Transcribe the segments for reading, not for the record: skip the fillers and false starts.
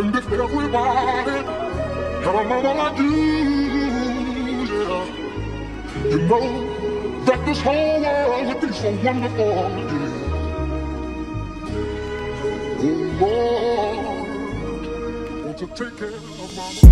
And if everybody had a mama like you, yeah, you know that this whole world would be so wonderful again. Oh Lord, won't you take care of mama?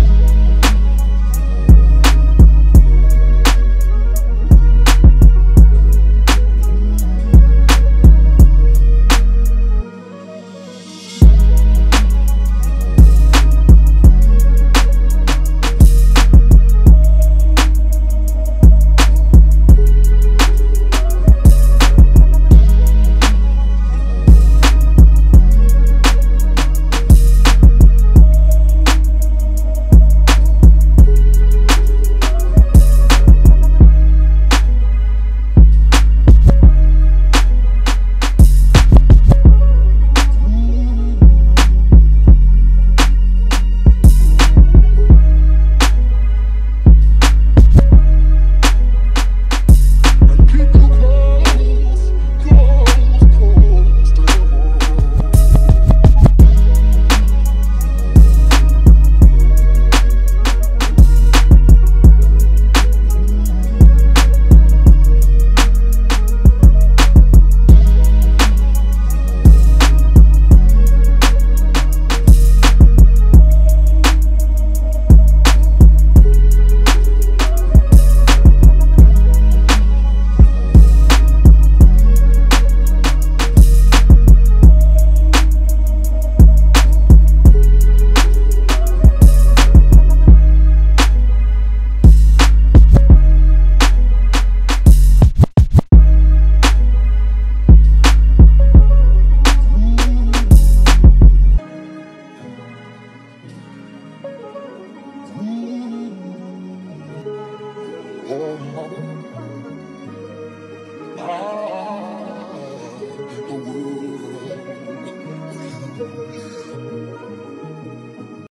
Oh, mama.